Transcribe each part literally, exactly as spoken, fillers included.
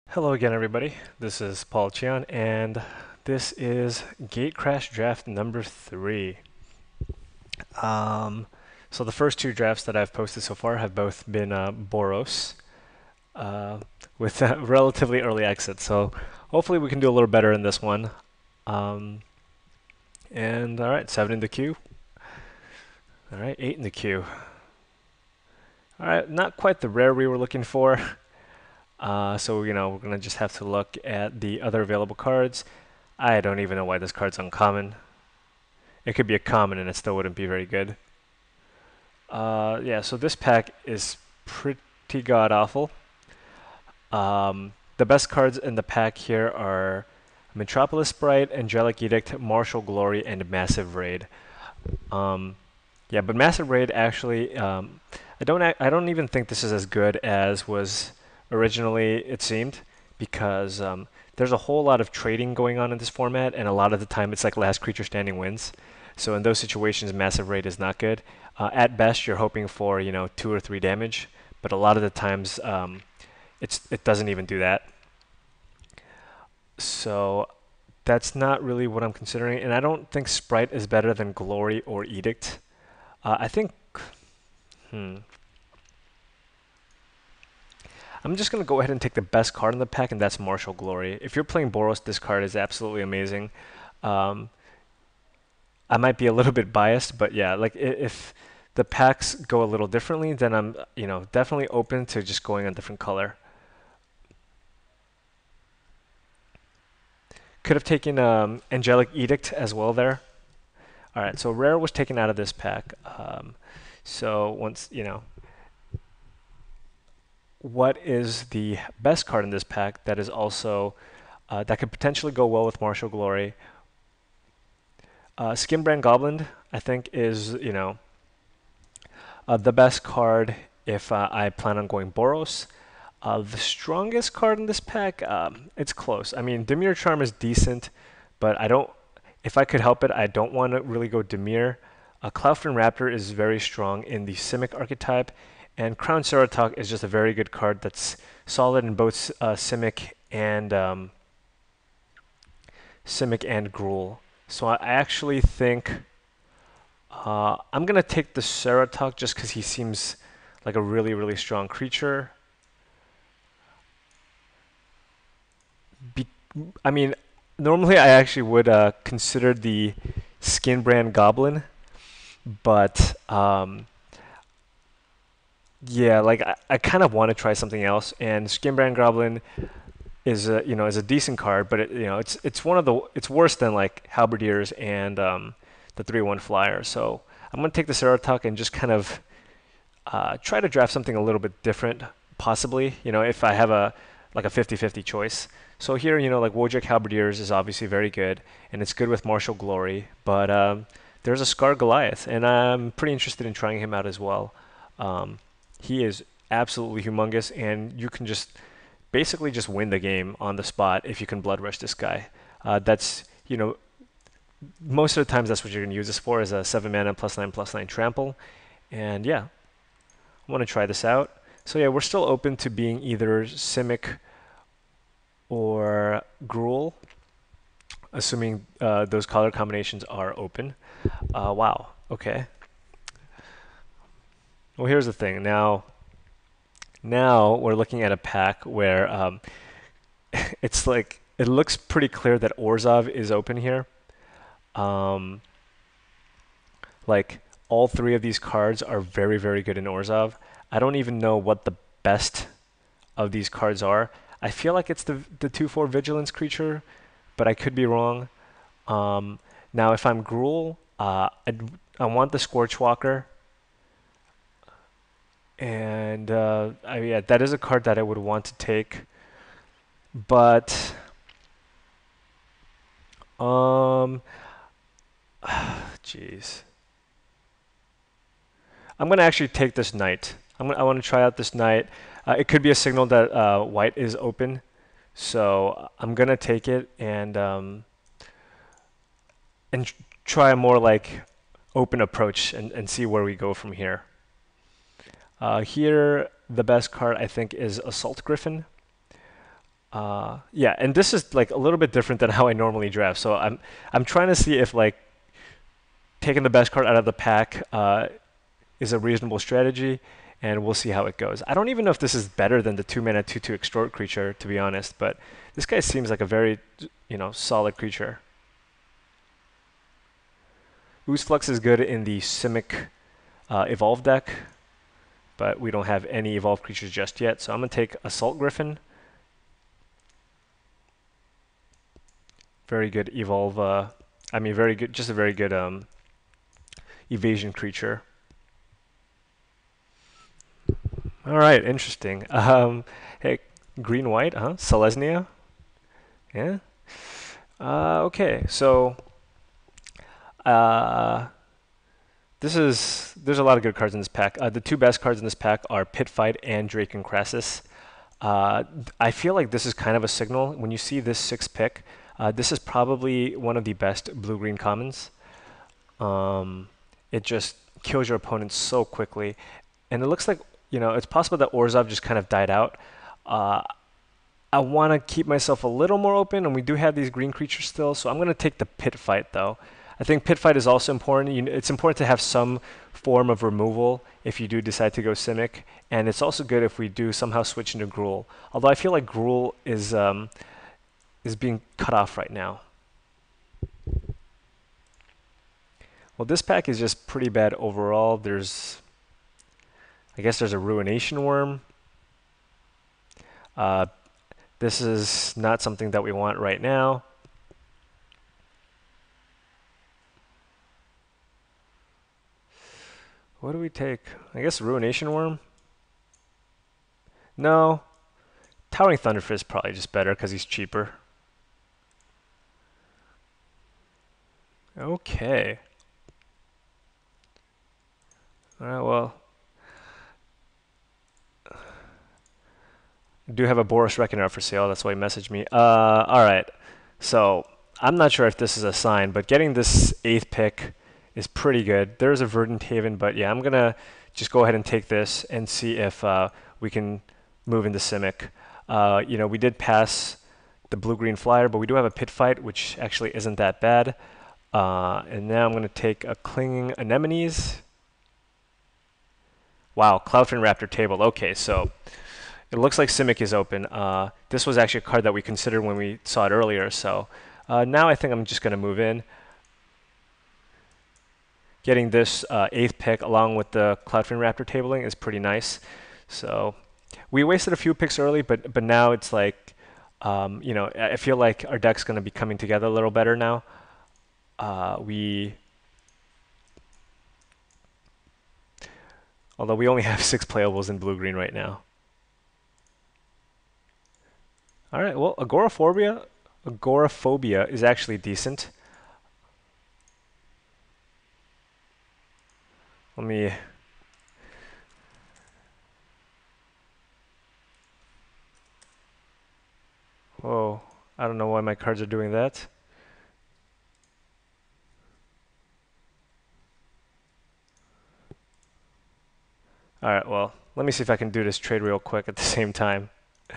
Hello again, everybody. This is Paul Cheon, and this is Gate Crash Draft number three. Um, so the first two drafts that I've posted so far have both been uh, Boros uh, with a relatively early exit. So hopefully we can do a little better in this one. Um, and all right, seven in the queue. All right, eight in the queue. All right, not quite the rare we were looking for. Uh, so you know we're gonna just have to look at the other available cards. I don't even know why this card's uncommon. It could be a common and it still wouldn't be very good. Uh, yeah, so this pack is pretty god awful. Um, the best cards in the pack here are Metropolis Sprite, Angelic Edict, Martial Glory, and Massive Raid. Um, yeah, but Massive Raid actually, um, I don't, I don't even think this is as good as was originally it seemed, because um, there's a whole lot of trading going on in this format, and a lot of the time it's like last creature standing wins. So in those situations, Massive Raid is not good. Uh, at best, you're hoping for you know two or three damage, but a lot of the times um, it's it doesn't even do that. So that's not really what I'm considering, and I don't think Sprite is better than Glory or Edict. Uh, I think, hmm, I'm just going to go ahead and take the best card in the pack, and that's Martial Glory. If you're playing Boros, this card is absolutely amazing. Um, I might be a little bit biased, but yeah, like if the packs go a little differently, then I'm, you know, definitely open to just going a different color. Could have taken um, Angelic Edict as well there. All right, so Rare was taken out of this pack. Um, so once, you know, what is the best card in this pack that is also, uh, that could potentially go well with Martial Glory? Uh, Skinbrand Goblin, I think, is, you know, uh, the best card if uh, I plan on going Boros. Uh, the strongest card in this pack, um, it's close. I mean, Dimir Charm is decent, but I don't, if I could help it, I don't want to really go Dimir. Uh, Cloudfin Raptor is very strong in the Simic archetype, and Crown Ceratok is just a very good card that's solid in both uh, Simic and um, Simic and Gruul. So I actually think uh, I'm gonna take the Ceratok just because he seems like a really, really strong creature. Be I mean, normally I actually would uh, consider the Skin Brand Goblin, but um, yeah, like I, I kind of want to try something else. And Skin Brand Goblin is a you know is a decent card, but it, you know it's it's one of the it's worse than like Halberdiers and um, the three one Flyer. So I'm gonna take the Ceratok and just kind of uh, try to draft something a little bit different, possibly. You know, if I have a like a fifty fifty choice. So here, you know, like Wojak Halberdiers is obviously very good, and it's good with Martial Glory, but um, there's a Scar Goliath, and I'm pretty interested in trying him out as well. Um, he is absolutely humongous, and you can just basically just win the game on the spot if you can Blood Rush this guy. Uh, that's, you know, most of the times that's what you're going to use this for, is a seven mana plus nine plus nine trample. And yeah, I want to try this out. So yeah, we're still open to being either Simic or Gruul, assuming uh, those color combinations are open. Uh, wow, okay. Well, here's the thing. Now, now we're looking at a pack where um, it's like, it looks pretty clear that Orzhov is open here. Um, like, all three of these cards are very, very good in Orzhov. I don't even know what the best of these cards are. I feel like it's the the two four Vigilance creature, but I could be wrong. Um, now, if I'm Gruul, uh, I'd, I want the Scorchwalker, and uh, I, yeah, that is a card that I would want to take. But um, jeez, I'm gonna actually take this Knight. I'm gonna, I want to try out this Knight. Uh, it could be a signal that uh, white is open, so I'm gonna take it and um, and try a more like open approach and, and see where we go from here. Uh, here, the best card I think is Assault Griffin. Uh, yeah, and this is like a little bit different than how I normally draft. So I'm I'm trying to see if like taking the best card out of the pack uh, is a reasonable strategy, and we'll see how it goes. I don't even know if this is better than the two mana two two extort creature, to be honest, but this guy seems like a very, you know, solid creature. Ooze Flux is good in the Simic uh, Evolve deck, but we don't have any Evolved creatures just yet, so I'm going to take Assault Griffin. Very good Evolve, uh, I mean, very good, just a very good um, evasion creature. All right, interesting. Um, hey, green white, huh? Selesnya. Yeah. Uh, okay, so uh, this is there's a lot of good cards in this pack. Uh, the two best cards in this pack are Pit Fight and Drake and Crassus. Uh, I feel like this is kind of a signal when you see this six pick. Uh, this is probably one of the best blue-green commons. Um, it just kills your opponent so quickly, and it looks like, you know, it's possible that Orzhov just kind of died out. Uh, I want to keep myself a little more open, and we do have these green creatures still, so I'm going to take the Pit Fight, though. I think Pit Fight is also important. You know, it's important to have some form of removal if you do decide to go Simic, and it's also good if we do somehow switch into Gruul. Although I feel like Gruul is, um, is being cut off right now. Well, this pack is just pretty bad overall. There's, I guess there's a Ruination Worm. Uh, this is not something that we want right now. What do we take? I guess Ruination Worm? No. Towering Thunderfist is probably just better because he's cheaper. Okay. Alright, well. I do have a Boros Reckoner for sale, that's why he messaged me. Uh, alright. So, I'm not sure if this is a sign, but getting this eighth pick is pretty good. There's a Verdant Haven, but yeah, I'm going to just go ahead and take this and see if uh, we can move into Simic. Uh, you know, we did pass the blue-green flyer, but we do have a Pit Fight, which actually isn't that bad. Uh, and now I'm going to take a Clinging Anemones. Wow, Cloudfin Raptor Table. Okay, so it looks like Simic is open. Uh, this was actually a card that we considered when we saw it earlier, so uh, now I think I'm just going to move in. Getting this uh, eighth pick along with the Cloudfin Raptor tabling is pretty nice. So we wasted a few picks early, but but now it's like, um, you know, I feel like our deck's going to be coming together a little better now. Uh, we, although we only have six playables in blue-green right now. All right, well, Agoraphobia, Agoraphobia is actually decent. Let me... Whoa, I don't know why my cards are doing that. Alright, well, let me see if I can do this trade real quick at the same time.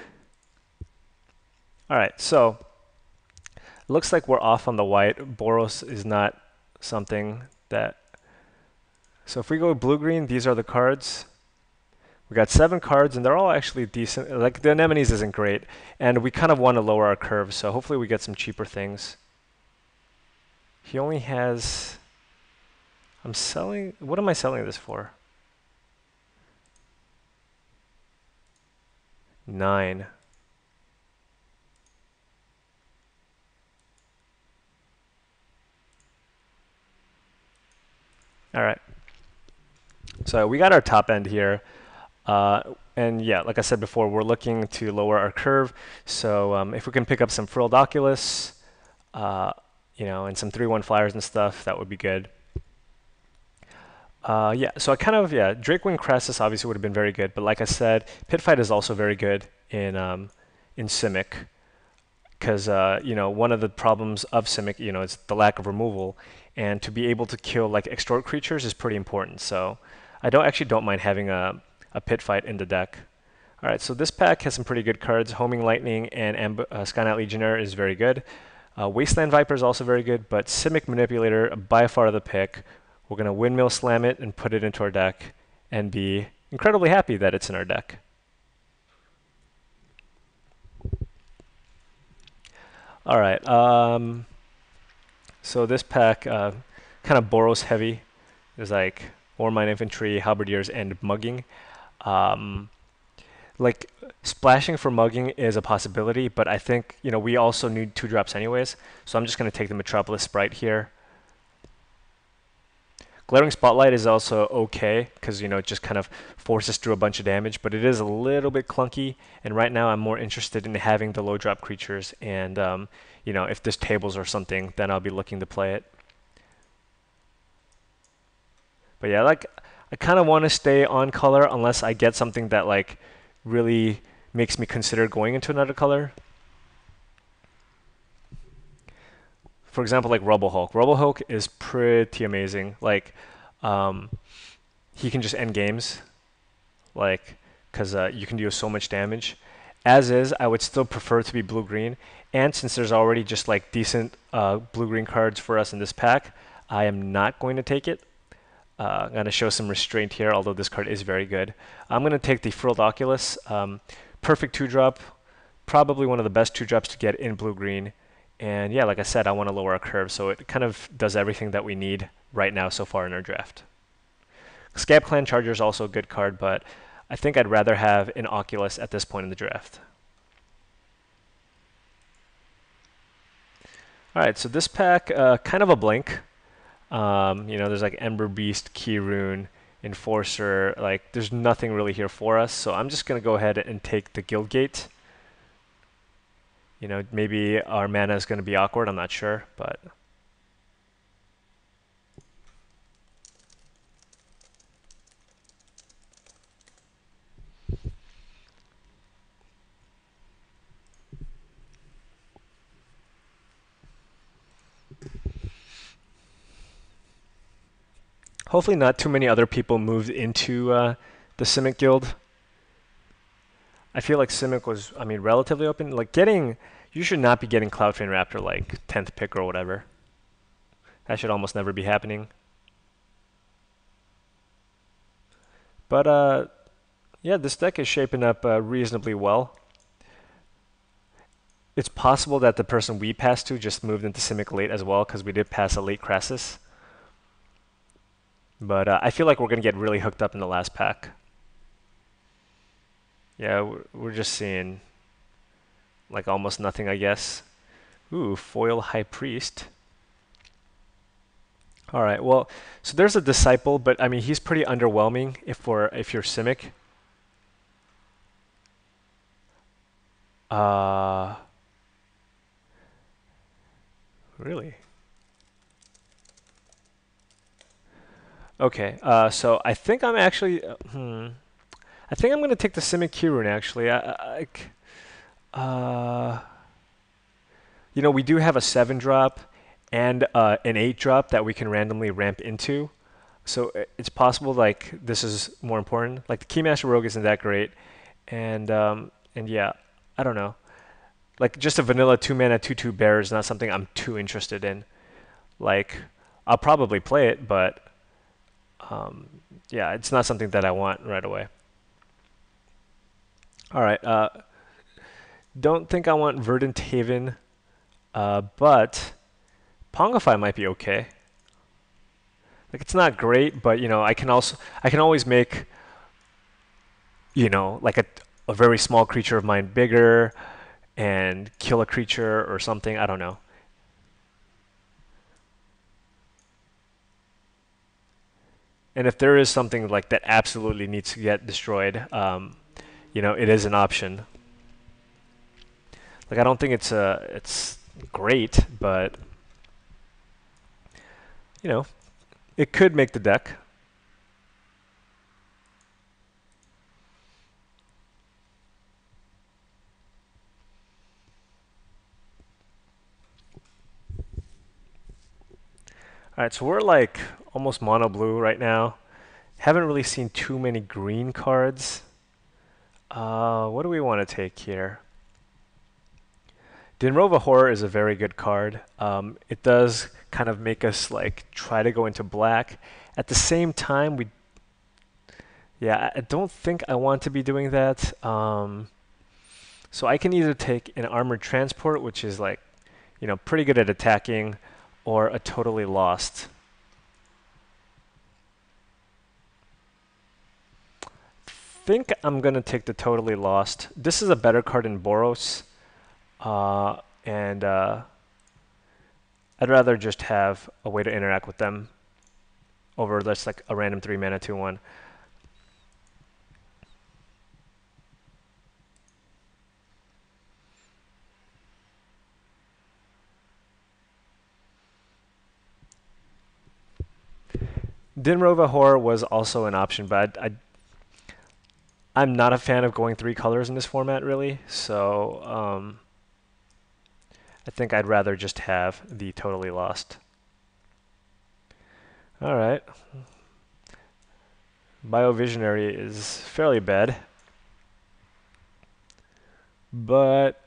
Alright, so it looks like we're off on the white. Boros is not something that... So if we go blue-green, these are the cards. We got seven cards, and they're all actually decent. Like, the Anemones isn't great, and we kind of want to lower our curve, so hopefully we get some cheaper things. He only has... I'm selling... What am I selling this for? Nine. All right. So we got our top end here. Uh, and yeah, like I said before, we're looking to lower our curve. So um, if we can pick up some Frilled Oculus, uh, you know, and some three one flyers and stuff, that would be good. Uh, yeah, so I kind of, yeah, Drakewing Crassus obviously would have been very good. But like I said, Pit Fight is also very good in, um, in Simic. Because, uh, you know, one of the problems of Simic, you know, is the lack of removal. And to be able to kill, like, extort creatures is pretty important. So I don't actually don't mind having a, a Pit Fight in the deck. All right, so this pack has some pretty good cards. Homing Lightning and Amb uh, Skynet Legionnaire is very good. Uh, Wasteland Viper is also very good, but Simic Manipulator, by far the pick. We're going to Windmill Slam it and put it into our deck and be incredibly happy that it's in our deck. All right, um, so this pack, uh, kind of Boros heavy. There's like Ore Mine Infantry, Halberdiers, and Mugging. Um, like splashing for mugging is a possibility, but I think, you know, we also need two drops anyways, so I'm just going to take the Metropolis Sprite here. Glaring Spotlight is also okay because, you know, it just kind of forces through a bunch of damage, but it is a little bit clunky, and right now I'm more interested in having the low drop creatures, and um, you know, if this tables or something, then I'll be looking to play it. But yeah, like I kind of want to stay on color unless I get something that like really makes me consider going into another color. For example, like Rubble Hulk. Rubble Hulk is pretty amazing. Like, um, he can just end games, like, because uh, you can do so much damage. As is, I would still prefer to be blue-green. And since there's already just like decent uh, blue-green cards for us in this pack, I am not going to take it. Uh, I'm going to show some restraint here, although this card is very good. I'm going to take the Frilled Oculus. Um, perfect two-drop. Probably one of the best two-drops to get in blue-green. And yeah, like I said, I want to lower our curve, so it kind of does everything that we need right now so far in our draft. Scab Clan Charger is also a good card, but I think I'd rather have an Oculus at this point in the draft. All right, so this pack, uh, kind of a blank. Um, you know, there's like Ember Beast, Key Rune, Enforcer. Like, there's nothing really here for us, so I'm just going to go ahead and take the Guild Gate. You know, maybe our mana is going to be awkward, I'm not sure, but... Hopefully not too many other people moved into uh, the Simic Guild. I feel like Simic was, I mean, relatively open. Like, getting... You should not be getting Cloud Train Raptor, like, tenth pick or whatever. That should almost never be happening. But, uh, yeah, this deck is shaping up uh, reasonably well. It's possible that the person we passed to just moved into Simic late as well, because we did pass a late Crassus. But uh, I feel like we're going to get really hooked up in the last pack. Yeah, we're, we're just seeing like almost nothing, I guess. Ooh, Foil High Priest. All right, well, so there's a Disciple, but I mean, he's pretty underwhelming if we're if you're Simic. Uh, really? Okay, uh, so I think I'm actually, uh, hmm, I think I'm gonna take the Simic Kirun actually. I, I, I uh, you know, we do have a seven drop and uh, an eight drop that we can randomly ramp into, so it's possible like this is more important. Like the Keymaster Rogue isn't that great, and um, and yeah, I don't know. Like just a vanilla two mana two two bear is not something I'm too interested in. Like I'll probably play it, but um, yeah, it's not something that I want right away. All right, uh, don't think I want Verdant Haven, uh, but Pongify might be okay. Like it's not great, but you know, I can also I can always make, you know, like a a very small creature of mine bigger and kill a creature or something. I don't know. And if there is something like that absolutely needs to get destroyed, um, you know, it is an option. Like I don't think it's uh it's great, but you know, it could make the deck. All right, so we're like almost mono blue right now. Haven't really seen too many green cards. Uh, what do we want to take here? Dinrova Horror is a very good card. Um, it does kind of make us like try to go into black. At the same time, we, yeah, I don't think I want to be doing that. Um, so I can either take an Armored Transport, which is like, you know, pretty good at attacking, or a Totally Lost. Think I'm gonna take the Totally Lost. This is a better card in Boros, uh, and uh, I'd rather just have a way to interact with them over that's like a random three mana two one. Dinrova Horror was also an option, but I, I I'm not a fan of going three colors in this format, really. So um, I think I'd rather just have the Totally Lost. All right. Biovisionary is fairly bad, but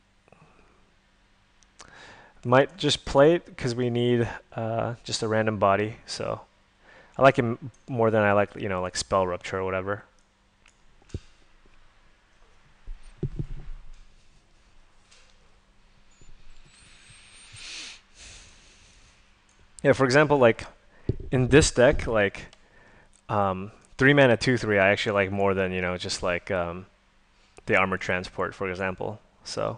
might just play it because we need uh, just a random body. So I like him more than I like, you know, like Spell Rupture or whatever. Yeah, for example, like in this deck, like um, three mana two three, I actually like more than, you know, just like um, the Armored Transport, for example. So,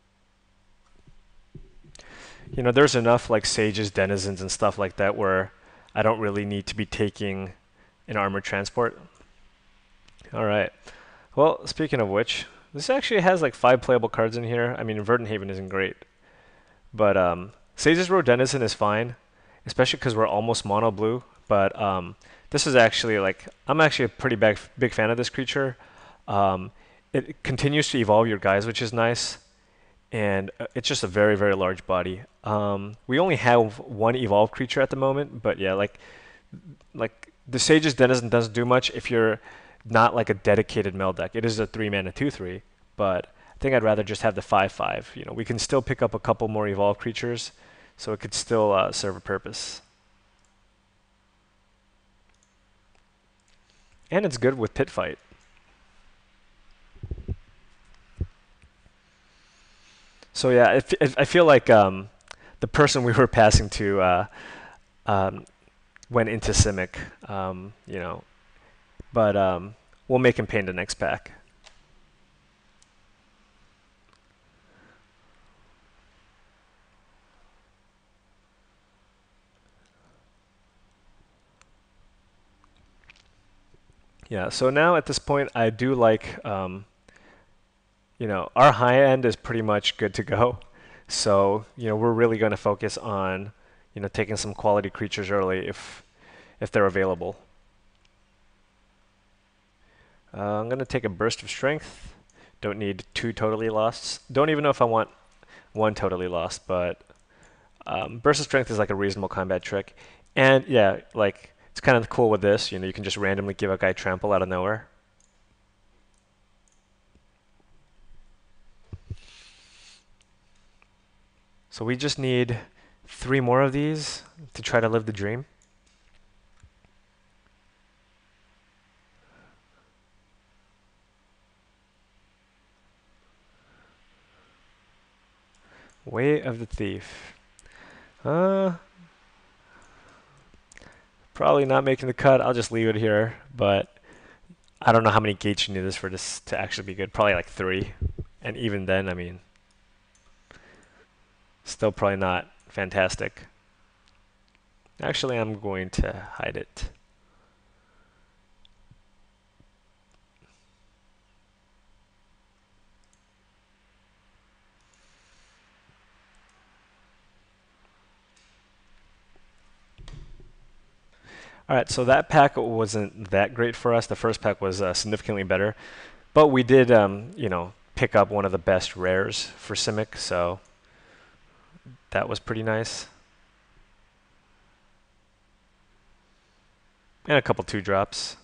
you know, there's enough like Sages, Denizens, and stuff like that where I don't really need to be taking an Armored Transport. All right. Well, speaking of which, this actually has like five playable cards in here. I mean, Verdant Haven isn't great, but um, Sages Row Denizen is fine, especially because we're almost mono blue. But um, this is actually like I'm actually a pretty big big fan of this creature. Um, it continues to evolve your guys, which is nice, and uh, it's just a very very large body. Um, we only have one evolved creature at the moment, but yeah, like like the Sage's Denizen doesn't do much if you're not like a dedicated mill deck. It is a three mana two three, but I think I'd rather just have the five five. You know, we can still pick up a couple more evolved creatures, so it could still uh, serve a purpose. And it's good with Pit Fight. So yeah, if, if I feel like um, the person we were passing to uh, um, went into Simic, um, you know, but um, we'll make him pain the next pack. Yeah, so now at this point, I do like, um, you know, our high end is pretty much good to go. So, you know, we're really going to focus on, you know, taking some quality creatures early if if they're available. Uh, I'm going to take a Burst of Strength. Don't need two Totally Losts. Don't even know if I want one Totally Lost, but um, Burst of Strength is like a reasonable combat trick. And yeah, like it's kind of cool with this. You know, you can just randomly give a guy Trample out of nowhere. So we just need three more of these to try to live the dream. Way of the Thief. Uh, probably not making the cut. I'll just leave it here, but I don't know how many gates you need this for this to actually be good. Probably like three. And even then, I mean, still probably not fantastic. Actually, I'm going to hide it. All right, so that pack wasn't that great for us. The first pack was uh, significantly better, but we did, um, you know, pick up one of the best rares for Simic, so that was pretty nice. And a couple two drops.